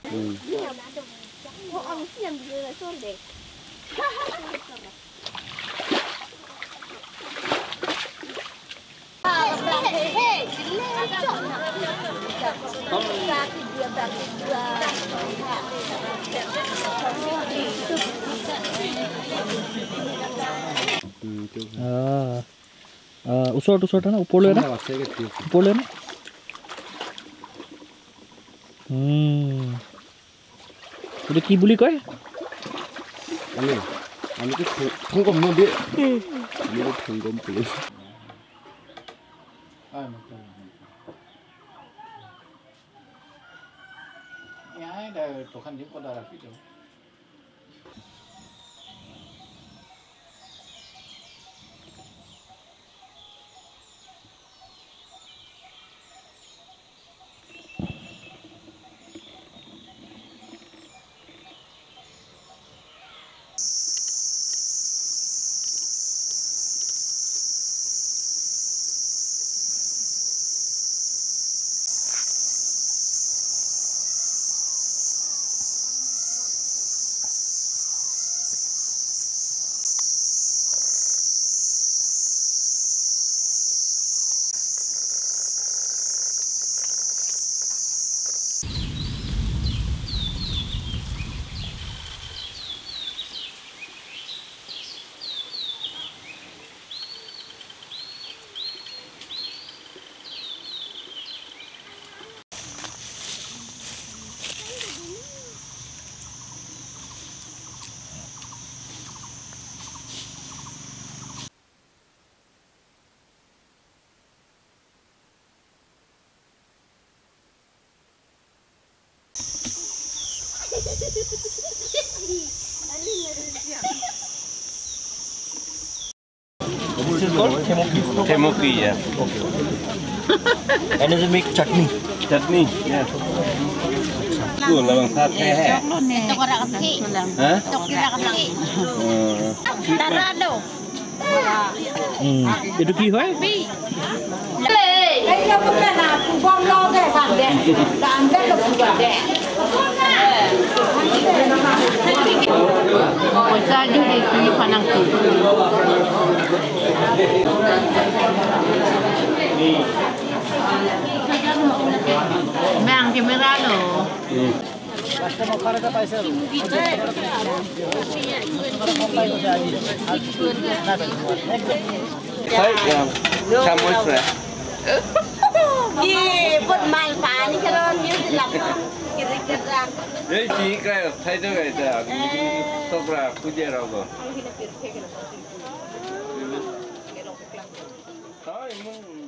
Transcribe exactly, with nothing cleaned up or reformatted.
Kok orang siang dia sore. ওচৰত ওচৰত না ওপৰলৈ না ওপৰলৈ না এইটো কি বুলি কয় আমি আমি তো ঠংগম ন দিয়ে আমি তো ঠংগম বুলি ইয়াই দা দোকান দি পদা ৰাখি দিও This is called temoki. Temoki, yeah. Okay. And does it make chutney? Chutney, yeah. Cool, lawang sa khe hai. Ito ko ra kasi. Ha? Ito ko ra kasi. Tarado. Hmm. Itu ki hoy? Hey, kamu kena bom lo deh kan deh. Dan deh lo buat deh. Bisa juga di panang tu. Bang kamera lo. Hai, kamu sih. Ye, buat main pani kalau ni dilap kira-kira. Eh, sih kaya saya tu kaya tu. Sobra puja rago. Hai, mung.